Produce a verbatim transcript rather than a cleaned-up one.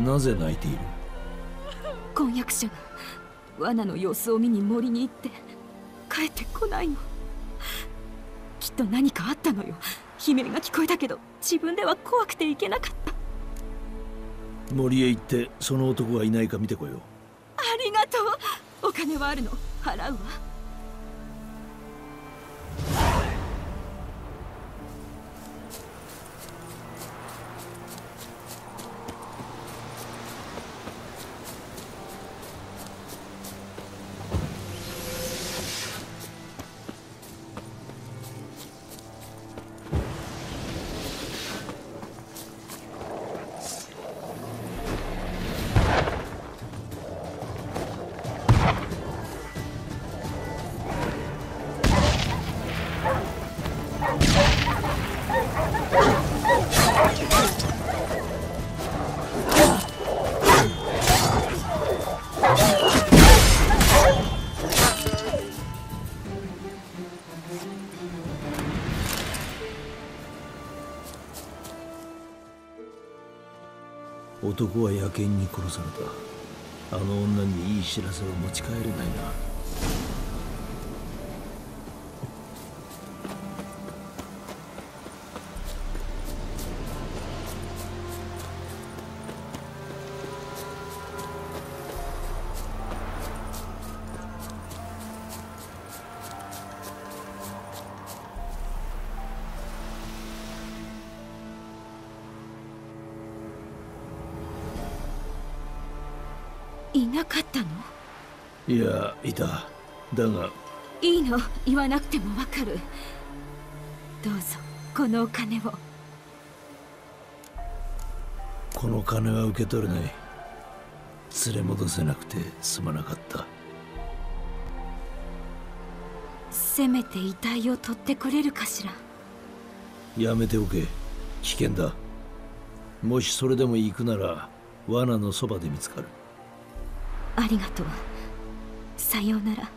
なぜ泣いている？ 婚約者が罠の様子を見に森に行って帰ってこないの。きっと何かあったのよ。悲鳴が聞こえたけど自分では怖くて行けなかった。 森へ行ってその男がいないか見てこよう。 ありがとう。お金はあるの。払うわ。 男は野犬に殺された。あの女にいい知らせを持ち帰れないな。 いなかったの？ いや、いた。だがいいの、言わなくてもわかる。どうぞこのお金を。 この金は受け取れない。連れ戻せなくてすまなかった。 せめて遺体を取ってくれるかしら。 やめておけ。危険だ。もしそれでも行くなら罠のそばで見つかる。 ありがとう。さようなら。